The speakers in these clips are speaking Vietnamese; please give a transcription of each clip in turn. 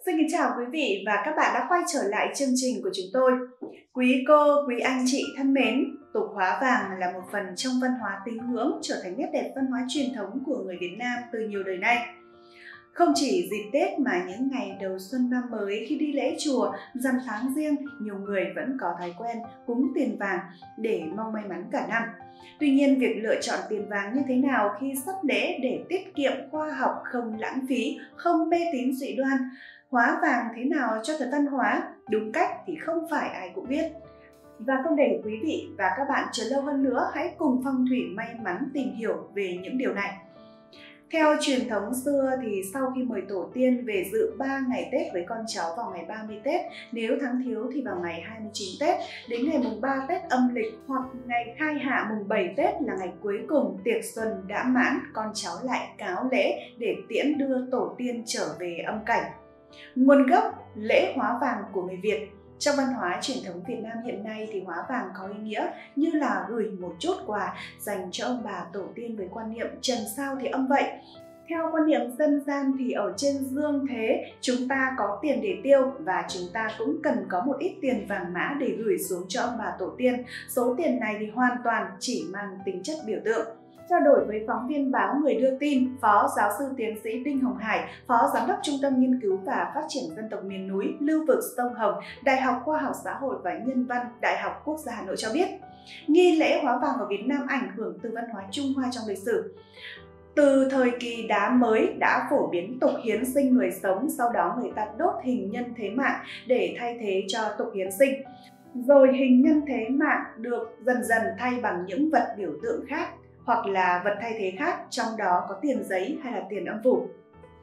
Xin kính chào quý vị và các bạn đã quay trở lại chương trình của chúng tôi. Quý cô, quý anh chị thân mến, tục hóa vàng là một phần trong văn hóa tín ngưỡng, trở thành nét đẹp văn hóa truyền thống của người Việt Nam từ nhiều đời nay. Không chỉ dịp Tết mà những ngày đầu xuân năm mới khi đi lễ chùa, rằm tháng Giêng, nhiều người vẫn có thói quen cúng tiền vàng để mong may mắn cả năm. Tuy nhiên, việc lựa chọn tiền vàng như thế nào khi sắp lễ để tiết kiệm, khoa học, không lãng phí, không mê tín dị đoan, hóa vàng thế nào cho thật văn hóa, đúng cách thì không phải ai cũng biết. Và không để quý vị và các bạn chờ lâu hơn nữa, hãy cùng Phong thủy may mắn tìm hiểu về những điều này. Theo truyền thống xưa thì sau khi mời tổ tiên về dự 3 ngày Tết với con cháu vào ngày 30 Tết, nếu tháng thiếu thì vào ngày 29 Tết, đến ngày mùng 3 Tết âm lịch hoặc ngày khai hạ mùng 7 Tết là ngày cuối cùng tiệc xuân đã mãn, con cháu lại cáo lễ để tiễn đưa tổ tiên trở về âm cảnh. Nguồn gốc lễ hóa vàng của người Việt. Trong văn hóa truyền thống Việt Nam hiện nay thì hóa vàng có ý nghĩa như là gửi một chút quà dành cho ông bà tổ tiên với quan niệm trần sao thì âm vậy. Theo quan niệm dân gian thì ở trên dương thế chúng ta có tiền để tiêu và chúng ta cũng cần có một ít tiền vàng mã để gửi xuống cho ông bà tổ tiên. Số tiền này thì hoàn toàn chỉ mang tính chất biểu tượng. Trao đổi với phóng viên báo Người Đưa Tin, Phó Giáo sư Tiến sĩ Đinh Hồng Hải, Phó Giám đốc Trung tâm Nghiên cứu và Phát triển Dân tộc miền núi, Lưu vực Sông Hồng, Đại học Khoa học Xã hội và Nhân văn, Đại học Quốc gia Hà Nội cho biết, nghi lễ hóa vàng ở Việt Nam ảnh hưởng từ văn hóa Trung Hoa trong lịch sử. Từ thời kỳ đá mới đã phổ biến tục hiến sinh người sống, sau đó người ta đốt hình nhân thế mạng để thay thế cho tục hiến sinh. Rồi hình nhân thế mạng được dần dần thay bằng những vật biểu tượng khác, hoặc là vật thay thế khác, trong đó có tiền giấy hay là tiền âm phủ.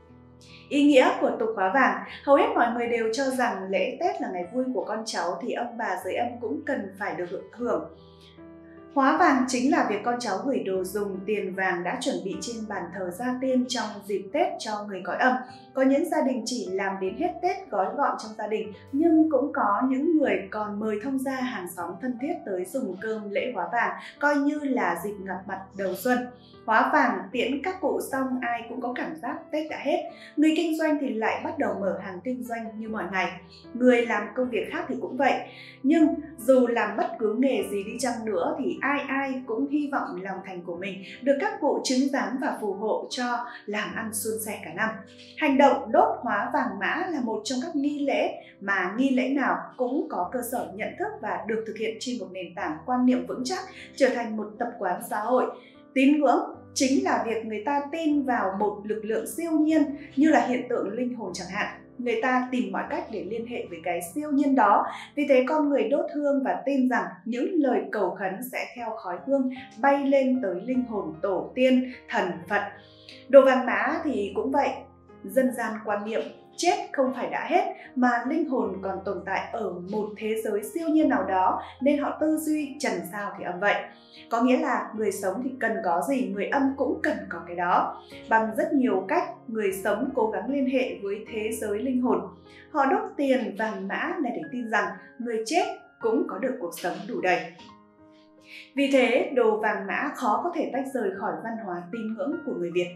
Ý nghĩa của tục hóa vàng, hầu hết mọi người đều cho rằng lễ Tết là ngày vui của con cháu thì ông bà dưới âm cũng cần phải được hưởng. Hóa vàng chính là việc con cháu gửi đồ dùng tiền vàng đã chuẩn bị trên bàn thờ gia tiên trong dịp Tết cho người cõi âm. Có những gia đình chỉ làm đến hết Tết gói gọn trong gia đình, nhưng cũng có những người còn mời thông gia hàng xóm thân thiết tới dùng cơm lễ hóa vàng, coi như là dịp gặp mặt đầu xuân. Hóa vàng tiễn các cụ xong ai cũng có cảm giác Tết đã hết. Người kinh doanh thì lại bắt đầu mở hàng kinh doanh như mọi ngày. Người làm công việc khác thì cũng vậy. Nhưng dù làm bất cứ nghề gì đi chăng nữa thì ai cũng hy vọng lòng thành của mình được các cụ chứng giám và phù hộ cho làm ăn suôn sẻ cả năm. Hành động đốt hóa vàng mã là một trong các nghi lễ mà nghi lễ nào cũng có cơ sở nhận thức và được thực hiện trên một nền tảng quan niệm vững chắc, trở thành một tập quán xã hội. Tín ngưỡng chính là việc người ta tin vào một lực lượng siêu nhiên như là hiện tượng linh hồn chẳng hạn. Người ta tìm mọi cách để liên hệ với cái siêu nhiên đó. Vì thế con người đốt hương và tin rằng những lời cầu khấn sẽ theo khói hương bay lên tới linh hồn tổ tiên, thần Phật. Đồ vàng mã thì cũng vậy. Dân gian quan niệm chết không phải đã hết mà linh hồn còn tồn tại ở một thế giới siêu nhiên nào đó, nên họ tư duy trần sao thì âm vậy. Có nghĩa là người sống thì cần có gì, người âm cũng cần có cái đó. Bằng rất nhiều cách, người sống cố gắng liên hệ với thế giới linh hồn. Họ đốt tiền vàng mã này để tin rằng người chết cũng có được cuộc sống đủ đầy. Vì thế, đồ vàng mã khó có thể tách rời khỏi văn hóa tín ngưỡng của người Việt.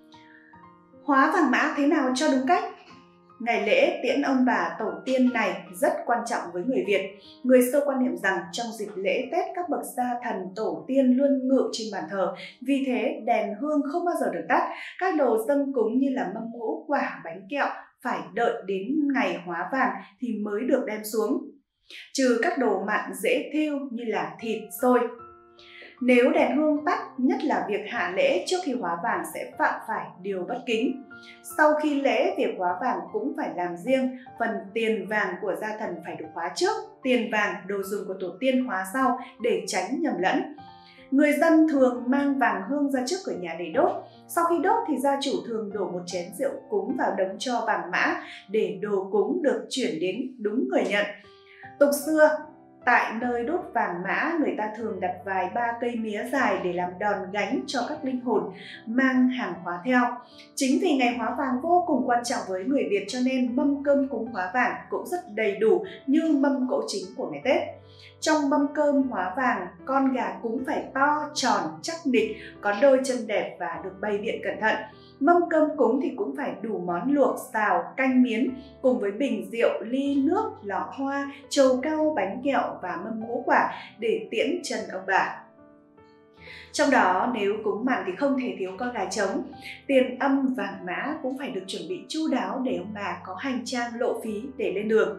Hóa vàng mã thế nào cho đúng cách? Ngày lễ tiễn ông bà tổ tiên này rất quan trọng với người Việt. Người xưa quan niệm rằng trong dịp lễ Tết các bậc gia thần tổ tiên luôn ngự trên bàn thờ. Vì thế đèn hương không bao giờ được tắt. Các đồ dâng cúng như là mâm ngũ quả, bánh kẹo phải đợi đến ngày hóa vàng thì mới được đem xuống. Trừ các đồ mặn dễ thiêu như là thịt, xôi. Nếu đèn hương tắt, nhất là việc hạ lễ trước khi hóa vàng sẽ phạm phải điều bất kính. Sau khi lễ, việc hóa vàng cũng phải làm riêng, phần tiền vàng của gia thần phải được hóa trước, tiền vàng, đồ dùng của tổ tiên hóa sau để tránh nhầm lẫn. Người dân thường mang vàng hương ra trước cửa nhà để đốt. Sau khi đốt thì gia chủ thường đổ một chén rượu cúng vào đống tro vàng mã để đồ cúng được chuyển đến đúng người nhận. Tục xưa, tại nơi đốt vàng mã, người ta thường đặt vài ba cây mía dài để làm đòn gánh cho các linh hồn mang hàng hóa theo. Chính vì ngày hóa vàng vô cùng quan trọng với người Việt cho nên mâm cơm cúng hóa vàng cũng rất đầy đủ như mâm cỗ chính của ngày Tết. Trong mâm cơm hóa vàng, con gà cúng phải to, tròn, chắc nịch, có đôi chân đẹp và được bày biện cẩn thận. Mâm cơm cúng thì cũng phải đủ món luộc, xào, canh miến cùng với bình rượu, ly nước, lọ hoa, trầu cau, bánh kẹo và mâm ngũ quả để tiễn chân ông bà. Trong đó nếu cúng mặn thì không thể thiếu con gà trống. Tiền âm vàng mã cũng phải được chuẩn bị chu đáo để ông bà có hành trang lộ phí để lên đường.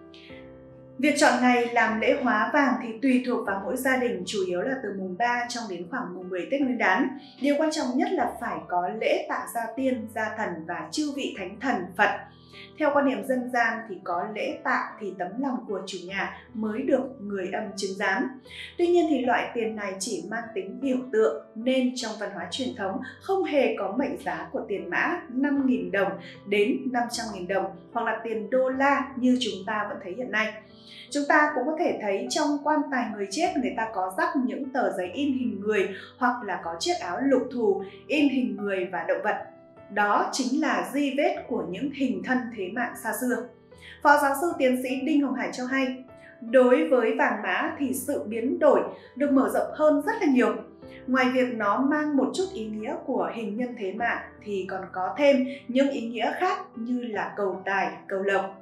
Việc chọn ngày làm lễ hóa vàng thì tùy thuộc vào mỗi gia đình, chủ yếu là từ mùng 3 cho đến khoảng mùng 10 Tết Nguyên đán. Điều quan trọng nhất là phải có lễ tạ gia tiên, gia thần và chư vị thánh thần Phật. Theo quan niệm dân gian thì có lễ tạ thì tấm lòng của chủ nhà mới được người âm chứng giám. Tuy nhiên thì loại tiền này chỉ mang tính biểu tượng nên trong văn hóa truyền thống không hề có mệnh giá của tiền mã 5.000 đồng đến 500.000 đồng hoặc là tiền đô la như chúng ta vẫn thấy hiện nay. Chúng ta cũng có thể thấy trong quan tài người chết người ta có rắc những tờ giấy in hình người hoặc là có chiếc áo lục thù in hình người và động vật. Đó chính là di vết của những hình thân thế mạng xa xưa. Phó giáo sư tiến sĩ Đinh Hồng Hải cho hay, đối với vàng mã thì sự biến đổi được mở rộng hơn rất là nhiều. Ngoài việc nó mang một chút ý nghĩa của hình nhân thế mạng thì còn có thêm những ý nghĩa khác như là cầu tài, cầu lộc.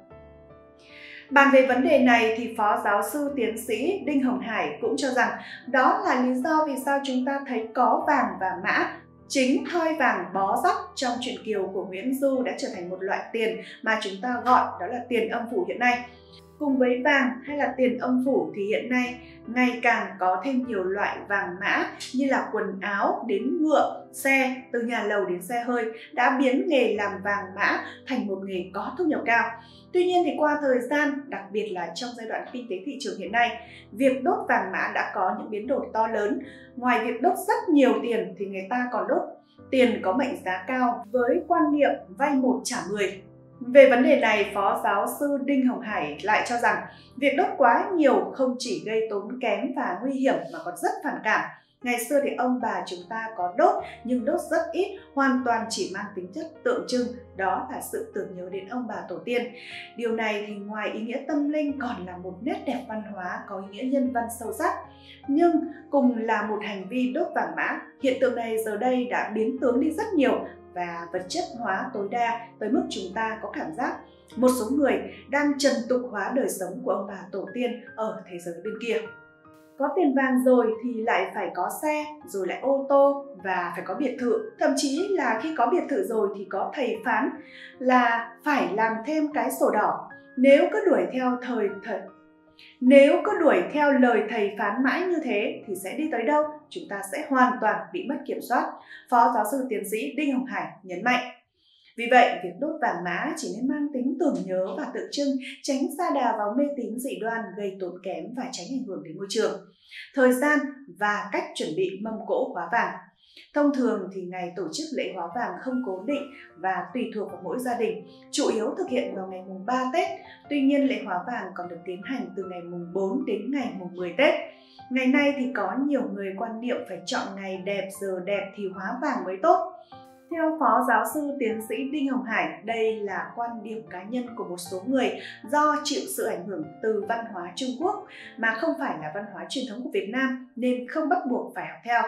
Bàn về vấn đề này thì Phó giáo sư tiến sĩ Đinh Hồng Hải cũng cho rằng đó là lý do vì sao chúng ta thấy có vàng và mã. Chính thoi vàng bó rắc trong truyện Kiều của Nguyễn Du đã trở thành một loại tiền mà chúng ta gọi đó là tiền âm phủ hiện nay. Cùng với vàng hay là tiền âm phủ thì hiện nay ngày càng có thêm nhiều loại vàng mã như là quần áo đến ngựa, xe, từ nhà lầu đến xe hơi đã biến nghề làm vàng mã thành một nghề có thu nhập cao. Tuy nhiên thì qua thời gian, đặc biệt là trong giai đoạn kinh tế thị trường hiện nay, việc đốt vàng mã đã có những biến đổi to lớn. Ngoài việc đốt rất nhiều tiền thì người ta còn đốt tiền có mệnh giá cao với quan niệm vay 1 trả 10. Về vấn đề này, Phó giáo sư Đinh Hồng Hải lại cho rằng việc đốt quá nhiều không chỉ gây tốn kém và nguy hiểm mà còn rất phản cảm. Ngày xưa thì ông bà chúng ta có đốt nhưng đốt rất ít, hoàn toàn chỉ mang tính chất tượng trưng, đó là sự tưởng nhớ đến ông bà tổ tiên. Điều này thì ngoài ý nghĩa tâm linh còn là một nét đẹp văn hóa có ý nghĩa nhân văn sâu sắc. Nhưng cùng là một hành vi đốt vàng mã, hiện tượng này giờ đây đã biến tướng đi rất nhiều và vật chất hóa tối đa tới mức chúng ta có cảm giác một số người đang trần tục hóa đời sống của ông bà tổ tiên ở thế giới bên kia. Có tiền vàng rồi thì lại phải có xe, rồi lại ô tô và phải có biệt thự. Thậm chí là khi có biệt thự rồi thì có thầy phán là phải làm thêm cái sổ đỏ. Nếu cứ đuổi theo lời thầy phán mãi như thế thì sẽ đi tới đâu? Chúng ta sẽ hoàn toàn bị mất kiểm soát. Phó giáo sư tiến sĩ Đinh Hồng Hải nhấn mạnh. Vì vậy, việc đốt vàng mã chỉ nên mang tính tưởng nhớ và tượng trưng, tránh sa đà vào mê tín dị đoan gây tốn kém và tránh ảnh hưởng đến môi trường. Thời gian và cách chuẩn bị mâm cỗ hóa vàng. Thông thường thì ngày tổ chức lễ hóa vàng không cố định và tùy thuộc vào mỗi gia đình, chủ yếu thực hiện vào ngày mùng 3 Tết. Tuy nhiên lễ hóa vàng còn được tiến hành từ ngày mùng 4 đến ngày mùng 10 Tết. Ngày nay thì có nhiều người quan niệm phải chọn ngày đẹp, giờ đẹp thì hóa vàng mới tốt. Theo Phó giáo sư tiến sĩ Đinh Hồng Hải, đây là quan điểm cá nhân của một số người do chịu sự ảnh hưởng từ văn hóa Trung Quốc mà không phải là văn hóa truyền thống của Việt Nam nên không bắt buộc phải học theo.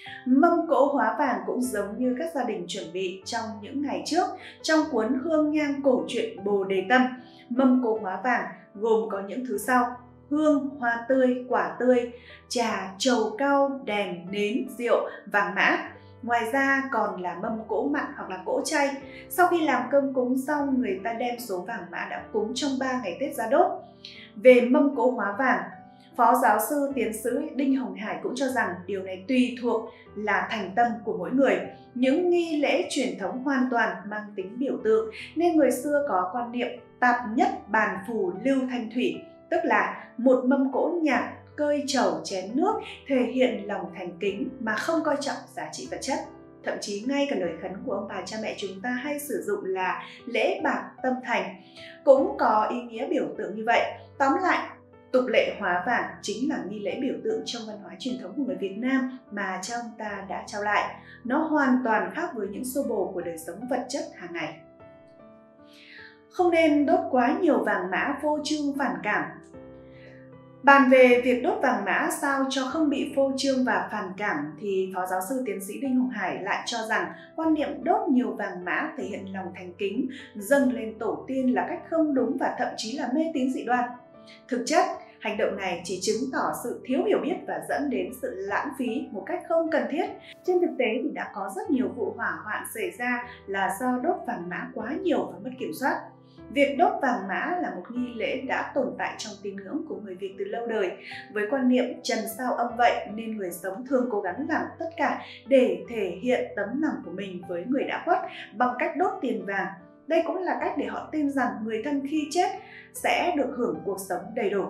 Mâm cỗ hóa vàng cũng giống như các gia đình chuẩn bị trong những ngày trước. Trong cuốn Hương nhang cổ truyện Bồ Đề Tâm, mâm cỗ hóa vàng gồm có những thứ sau: hương, hoa tươi, quả tươi, trà, trầu cau, đèn, nến, rượu, vàng mã. Ngoài ra còn là mâm cỗ mặn hoặc là cỗ chay. Sau khi làm cơm cúng xong, người ta đem số vàng mã đã cúng trong 3 ngày Tết ra đốt. Về mâm cỗ hóa vàng, Phó giáo sư tiến sĩ Đinh Hồng Hải cũng cho rằng điều này tùy thuộc là thành tâm của mỗi người. Những nghi lễ truyền thống hoàn toàn mang tính biểu tượng nên người xưa có quan niệm tạp nhất bàn phù lưu thanh thủy, tức là một mâm cỗ nhạc, cơi trầu, chén nước thể hiện lòng thành kính mà không coi trọng giá trị vật chất. Thậm chí ngay cả lời khấn của ông bà cha mẹ chúng ta hay sử dụng là lễ bạc tâm thành cũng có ý nghĩa biểu tượng như vậy. Tóm lại, tục lệ hóa vàng chính là nghi lễ biểu tượng trong văn hóa truyền thống của người Việt Nam mà cha ông ta đã trao lại. Nó hoàn toàn khác với những xô bồ của đời sống vật chất hàng ngày. Không nên đốt quá nhiều vàng mã vô trương phản cảm. Bàn về việc đốt vàng mã sao cho không bị phô trương và phản cảm thì Phó Giáo sư Tiến sĩ Đinh Hồng Hải lại cho rằng quan niệm đốt nhiều vàng mã thể hiện lòng thành kính, dâng lên tổ tiên là cách không đúng và thậm chí là mê tín dị đoan. Thực chất, hành động này chỉ chứng tỏ sự thiếu hiểu biết và dẫn đến sự lãng phí một cách không cần thiết. Trên thực tế thì đã có rất nhiều vụ hỏa hoạn xảy ra là do đốt vàng mã quá nhiều và mất kiểm soát. Việc đốt vàng mã là một nghi lễ đã tồn tại trong tín ngưỡng của người Việt từ lâu đời. Với quan niệm trần sao âm vậy nên người sống thường cố gắng làm tất cả để thể hiện tấm lòng của mình với người đã khuất bằng cách đốt tiền vàng. Đây cũng là cách để họ tin rằng người thân khi chết sẽ được hưởng cuộc sống đầy đủ.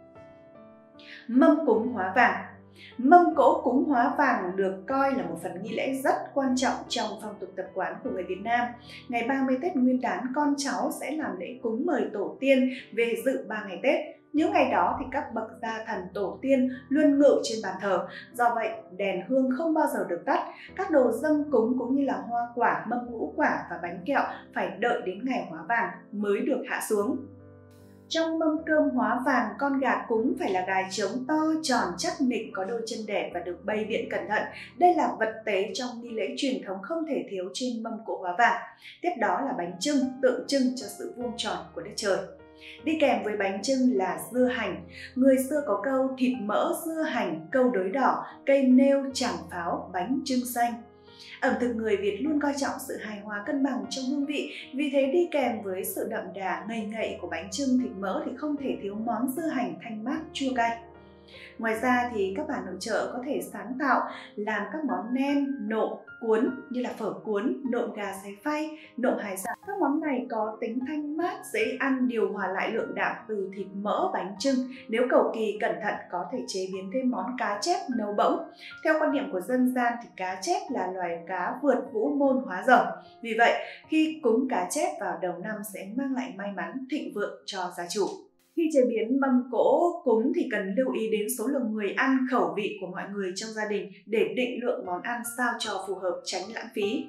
Mâm cúng hóa vàng. Mâm cỗ cúng hóa vàng được coi là một phần nghi lễ rất quan trọng trong phong tục tập quán của người Việt Nam. Ngày 30 Tết Nguyên đán, con cháu sẽ làm lễ cúng mời tổ tiên về dự 3 ngày Tết. Những ngày đó thì các bậc gia thần tổ tiên luôn ngự trên bàn thờ. Do vậy, đèn hương không bao giờ được tắt. Các đồ dâng cúng cũng như là hoa quả, mâm ngũ quả và bánh kẹo phải đợi đến ngày hóa vàng mới được hạ xuống. Trong mâm cơm hóa vàng, con gà cúng phải là gà trống to, tròn, chắc nịch, có đôi chân đẻ và được bày biện cẩn thận. Đây là vật tế trong nghi lễ truyền thống không thể thiếu trên mâm cỗ hóa vàng. Tiếp đó là bánh chưng, tượng trưng cho sự vuông tròn của đất trời. Đi kèm với bánh chưng là dưa hành. Người xưa có câu thịt mỡ, dưa hành, câu đối đỏ, cây nêu, tràng pháo, bánh chưng xanh. Ẩm thực người Việt luôn coi trọng sự hài hòa cân bằng trong hương vị, vì thế đi kèm với sự đậm đà ngậy ngậy của bánh chưng thịt mỡ thì không thể thiếu món dưa hành thanh mát chua cay. Ngoài ra thì các bà nội trợ có thể sáng tạo làm các món nem, nộm, cuốn như là phở cuốn, nộm gà xé phay, nộm hải sản. Các món này có tính thanh mát, dễ ăn, điều hòa lại lượng đạm từ thịt mỡ bánh chưng. Nếu cầu kỳ cẩn thận có thể chế biến thêm món cá chép nấu bỗng. Theo quan niệm của dân gian thì cá chép là loài cá vượt vũ môn hóa rồng. Vì vậy, khi cúng cá chép vào đầu năm sẽ mang lại may mắn, thịnh vượng cho gia chủ. Khi chế biến mâm cỗ cúng thì cần lưu ý đến số lượng người ăn, khẩu vị của mọi người trong gia đình để định lượng món ăn sao cho phù hợp, tránh lãng phí.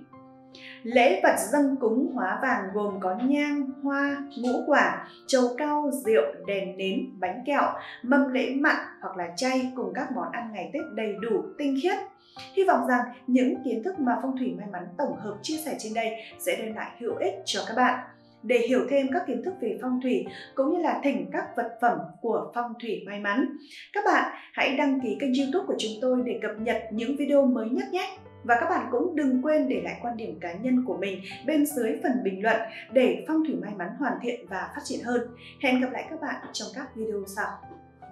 Lễ vật dâng cúng hóa vàng gồm có nhang, hoa, ngũ quả, trầu cau, rượu, đèn nến, bánh kẹo, mâm lễ mặn hoặc là chay cùng các món ăn ngày Tết đầy đủ, tinh khiết. Hy vọng rằng những kiến thức mà Phong thủy may mắn tổng hợp chia sẻ trên đây sẽ đem lại hữu ích cho các bạn. Để hiểu thêm các kiến thức về phong thủy cũng như là thỉnh các vật phẩm của phong thủy may mắn, các bạn hãy đăng ký kênh YouTube của chúng tôi để cập nhật những video mới nhất nhé. Và các bạn cũng đừng quên để lại quan điểm cá nhân của mình bên dưới phần bình luận để phong thủy may mắn hoàn thiện và phát triển hơn. Hẹn gặp lại các bạn trong các video sau.